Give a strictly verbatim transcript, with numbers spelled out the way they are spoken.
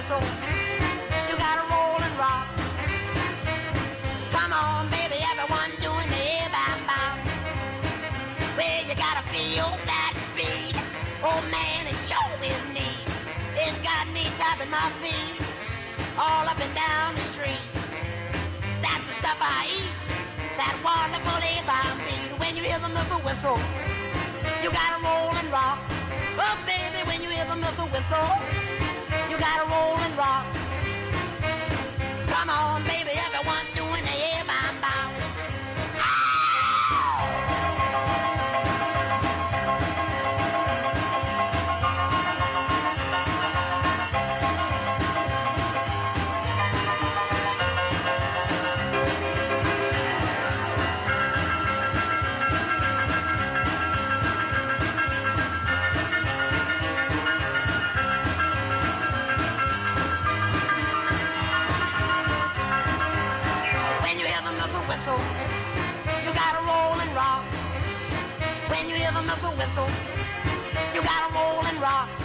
whistle. You gotta roll and rock. Come on, baby, everyone doing the bam-bam. Well, you gotta feel that beat. Oh man, it sure is neat. It's got me tapping my feet all up and down the street. That's the stuff I eat. That wonderful bam beat. When you hear the missile whistle, you gotta roll and rock. Oh baby, when you hear the missile whistle, you gotta roll and rock. Come on, baby, everyone doing the bam-bam. Whistle, you gotta roll and rock. When you hear the missile whistle, you gotta roll and rock.